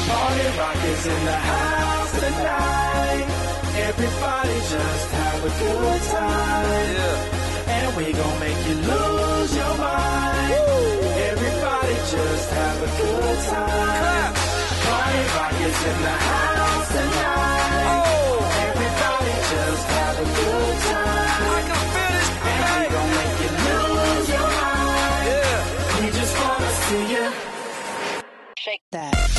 Party Rock is in the house tonight. Everybody just have a good time. Yeah. And we gon' make you lose your mind. Woo. Everybody just have a good time. Party Rock is in the house tonight. Oh. Everybody just have a good time. I can feel it. And we gon' make you lose your mind. Yeah. We just wanna see you shake that.